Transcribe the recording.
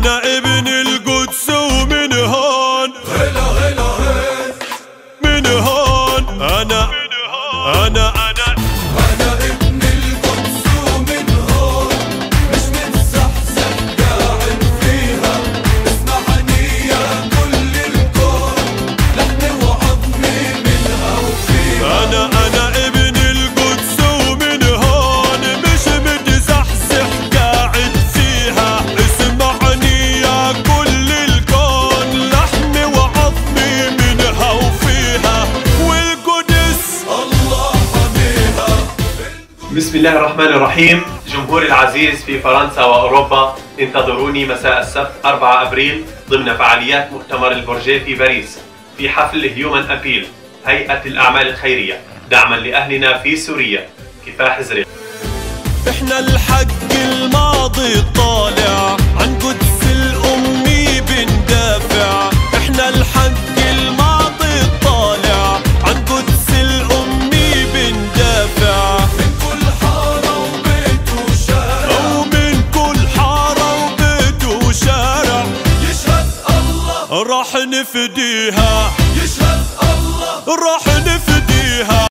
أنا ابن القدس ومن هون هلا هلا هلا من هون أنا ابن القدس ومن هون، مش متزحزح قاعد فيها. اسمعني يا كل الكون، لحمي وعظمي منها وفيها. أنا ابن القدس ومن هون، مش متزحزح قاعد فيها. اسمعني يا كل الكون، لحمي وعظمي منها وفيها. والقدس الله حميها. بسم الله الرحمن الرحيم. جمهوري العزيز في فرنسا وأوروبا، انتظروني مساء السبت 4 أبريل ضمن فعاليات مؤتمر البورجيه في باريس، في حفل هيومن أبيل، هيئة الأعمال الخيرية، دعما لأهلنا في سوريا. كفاح زرق. احنا الحق الماضي الطالع، عن قدس الأمي بندافع. احنا الحق الماضي الطالع، عن قدس الأمي بندافع. من كل حارة وبيت وشارع، ومن كل حارة وبيت وشارع، يشهد الله راح نفديها، يشهد الله راح نفديها.